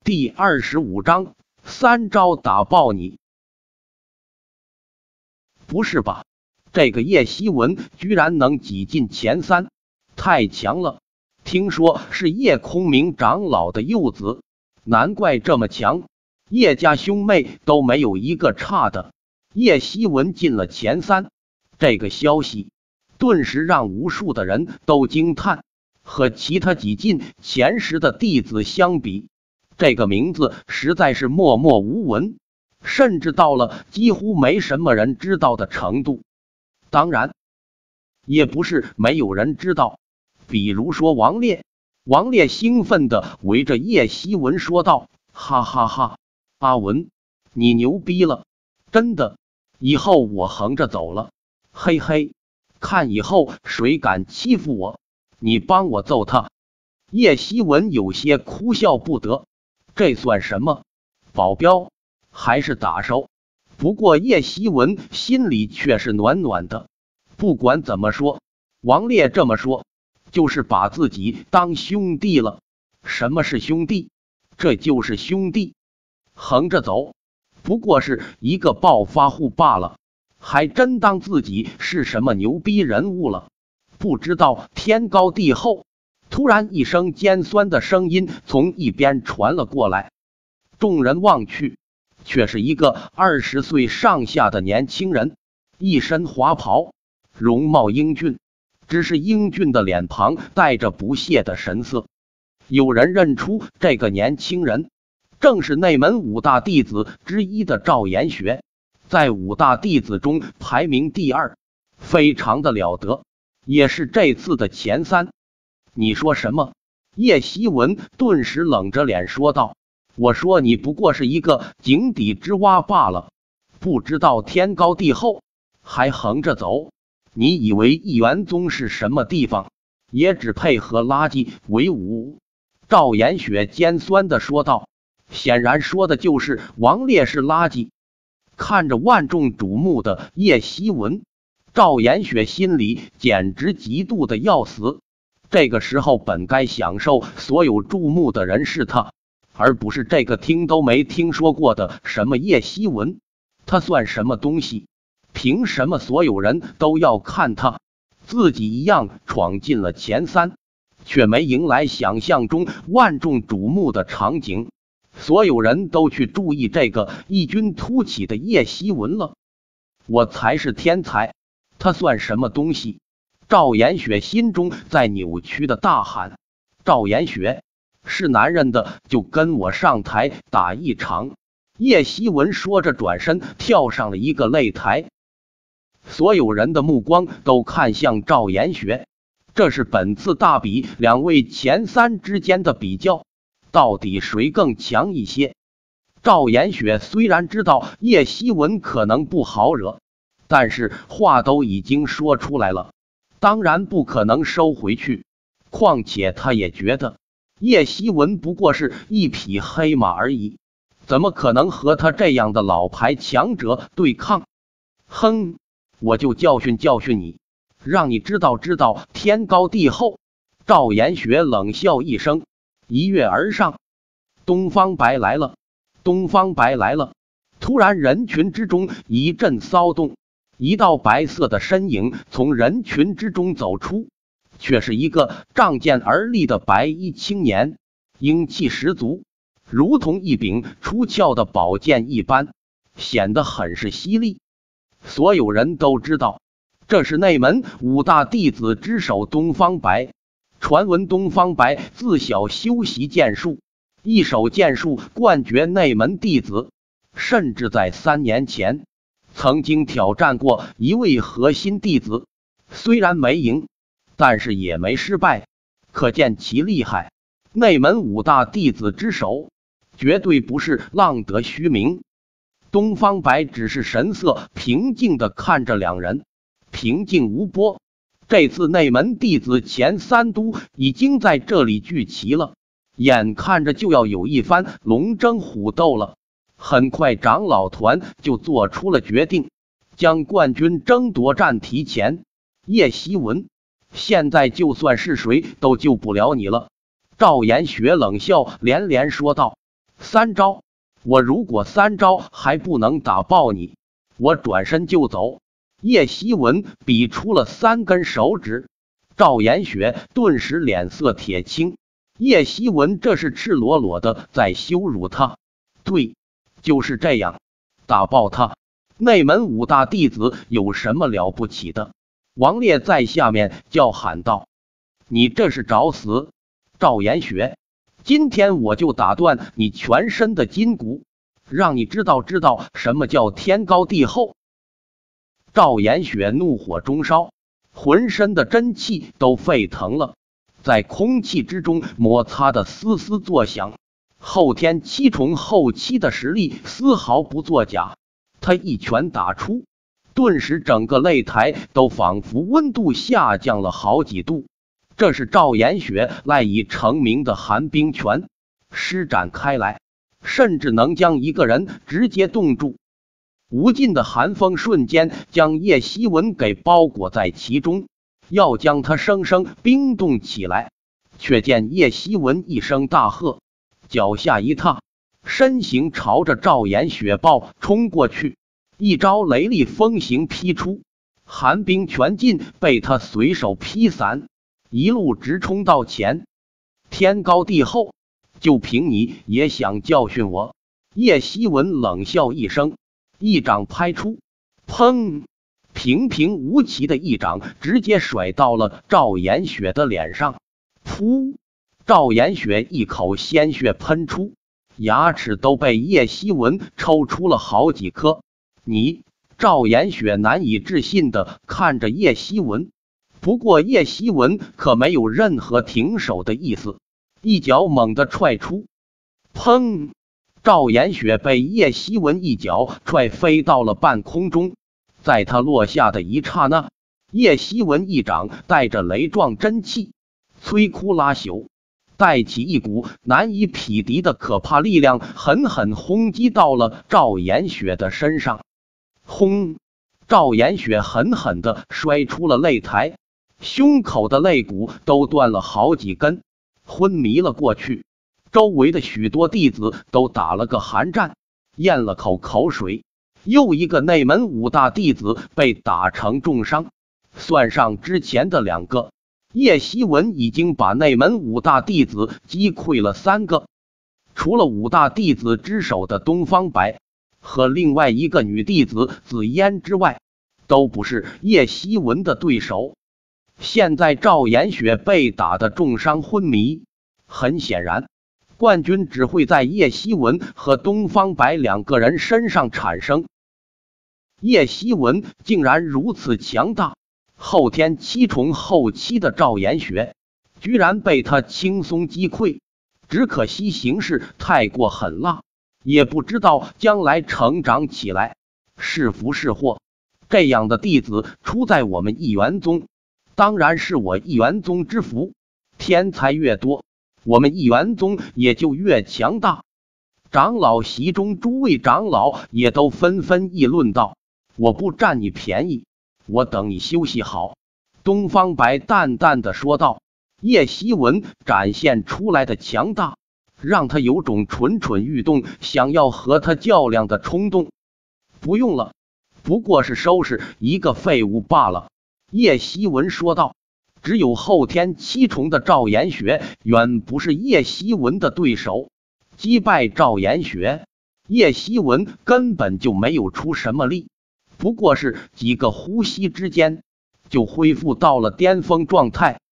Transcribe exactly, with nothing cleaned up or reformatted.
第二十五章，三招打爆你！不是吧？这个叶希文居然能挤进前三，太强了！听说是叶空明长老的幼子，难怪这么强。叶家兄妹都没有一个差的。叶希文进了前三，这个消息顿时让无数的人都惊叹。和其他挤进前十的弟子相比，这个名字实在是默默无闻，甚至到了几乎没什么人知道的程度。当然，也不是没有人知道，比如说王烈。王烈兴奋地围着叶希文说道：“哈哈哈，阿文，你牛逼了，真的，以后我横着走了，嘿嘿，看以后谁敢欺负我，你帮我揍他。”叶希文有些哭笑不得，这算什么？保镖还是打手？不过叶希文心里却是暖暖的。不管怎么说，王烈这么说，就是把自己当兄弟了。什么是兄弟？这就是兄弟。横着走，不过是一个暴发户罢了，还真当自己是什么牛逼人物了。不知道天高地厚，突然一声尖酸的声音从一边传了过来。众人望去，却是一个二十岁上下的年轻人，一身华袍，容貌英俊，只是英俊的脸庞带着不屑的神色。有人认出这个年轻人，正是内门五大弟子之一的赵延学，在五大弟子中排名第二，非常的了得，也是这次的前三。你说什么？叶希文顿时冷着脸说道：“我说你不过是一个井底之蛙罢了，不知道天高地厚，还横着走。你以为一元宗是什么地方？也只配和垃圾为伍。”赵延雪尖酸地说道，显然说的就是王烈是垃圾。看着万众瞩目的叶希文，赵延雪心里简直嫉妒的要死。这个时候本该享受所有注目的人是他，而不是这个听都没听说过的什么叶希文。他算什么东西？凭什么所有人都要看他？自己一样闯进了前三，却没迎来想象中万众瞩目的场景。所有人都去注意这个异军突起的叶希文了。我才是天才，他算什么东西？赵延雪心中在扭曲的大喊：“赵延雪，是男人的就跟我上台打一场！”叶希文说着转身跳上了一个擂台。所有人的目光都看向赵延雪，这是本次大比两位前三之间的比较，到底谁更强一些？赵延雪虽然知道叶希文可能不好惹，但是话都已经说出来了，当然不可能收回去。况且他也觉得叶希文不过是一匹黑马而已，怎么可能和他这样的老牌强者对抗？哼，我就教训教训你，让你知道知道天高地厚。赵延雪冷笑一声，一跃而上。东方白来了，东方白来了！突然人群之中一阵骚动，一道白色的身影从人群之中走出，却是一个仗剑而立的白衣青年，英气十足，如同一柄出鞘的宝剑一般，显得很是犀利。所有人都知道，这是内门五大弟子之首东方白。传闻东方白自小修习剑术，一手剑术冠绝内门弟子，甚至在三年前曾经挑战过一位核心弟子，虽然没赢，但是也没失败，可见其厉害。内门五大弟子之首，绝对不是浪得虚名。东方白只是神色平静地看着两人，平静无波。这次内门弟子前三都已经在这里聚齐了，眼看着就要有一番龙争虎斗了。很快长老团就做出了决定，将冠军争夺战提前。叶希文，现在就算是谁都救不了你了。赵延雪冷笑连连说道， 三招，我如果三招还不能打爆你，我转身就走。叶希文比出了三根手指，赵延雪顿时脸色铁青。叶希文这是赤裸裸的在羞辱他。对，就是这样，打爆他。内门五大弟子有什么了不起的？王烈在下面叫喊道：你这是找死！赵延雪，今天我就打断你全身的筋骨，让你知道知道什么叫天高地厚。赵延雪怒火中烧，浑身的真气都沸腾了，在空气之中摩擦的嘶嘶作响。后天七重后期的实力丝毫不作假，他一拳打出，顿时整个擂台都仿佛温度下降了好几度。这是赵延雪赖以成名的寒冰拳，施展开来，甚至能将一个人直接冻住。无尽的寒风瞬间将叶希文给包裹在其中，要将他生生冰冻起来。却见叶希文一声大喝，脚下一踏，身形朝着赵延雪暴冲过去，一招雷厉风行劈出，寒冰拳劲被他随手劈散，一路直冲到前。天高地厚，就凭你也想教训我？叶希文冷笑一声，一掌拍出，砰！平平无奇的一掌直接甩到了赵延雪的脸上。噗！赵延雪一口鲜血喷出，牙齿都被叶希文抽出了好几颗。你！赵延雪难以置信地看着叶希文，不过叶希文可没有任何停手的意思，一脚猛地踹出，砰！赵延雪被叶希文一脚踹飞到了半空中。在他落下的一刹那，叶希文一掌带着雷状真气，摧枯拉朽，带起一股难以匹敌的可怕力量，狠狠轰击到了赵延雪的身上。轰！赵延雪狠狠地摔出了擂台，胸口的肋骨都断了好几根，昏迷了过去。周围的许多弟子都打了个寒战，咽了口口水。又一个内门五大弟子被打成重伤，算上之前的两个，叶希文已经把内门五大弟子击溃了三个。除了五大弟子之首的东方白和另外一个女弟子紫嫣之外，都不是叶希文的对手。现在赵延雪被打得重伤昏迷，很显然冠军只会在叶希文和东方白两个人身上产生。叶希文竟然如此强大，后天七重后期的赵延雪居然被他轻松击溃，只可惜形势太过狠辣，也不知道将来成长起来是福是祸。这样的弟子出在我们一元宗，当然是我一元宗之福，天才越多，我们一元宗也就越强大。长老席中诸位长老也都纷纷议论道：我不占你便宜，我等你休息好。东方白淡淡的说道。叶希文展现出来的强大，让他有种蠢蠢欲动，想要和他较量的冲动。不用了，不过是收拾一个废物罢了。叶希文说道。只有后天七重的赵延雪远不是叶希文的对手，击败赵延雪，叶希文根本就没有出什么力，不过是几个呼吸之间就恢复到了巅峰状态。